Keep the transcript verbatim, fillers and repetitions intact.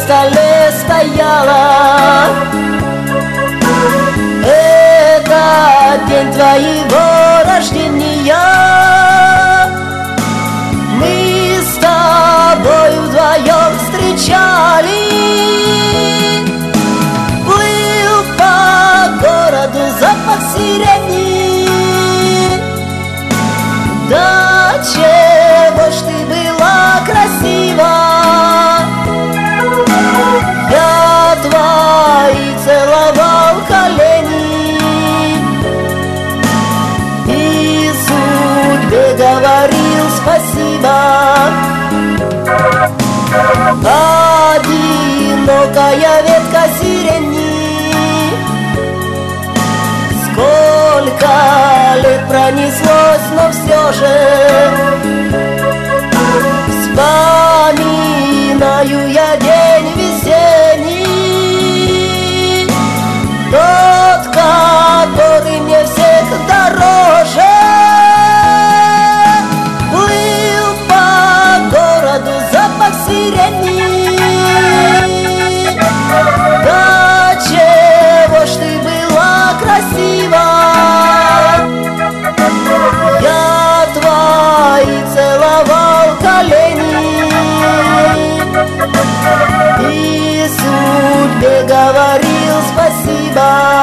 столе стояла. Это день твоего рождения. Мы с тобой вдвоем встречали. Плыл по городу запах сирени. Да чего ж ты была красива. Я твои целовал колени и судьбе говорил спасибо. Одинокая ветка сирени, сколько лет пронеслось, но все же вспоминаю я день весенний, тот, который мне всех дороже. Плыл по городу запах сирени. Да чего ж ты была красива. Я твои целовал колени и судьбе говорил спасибо.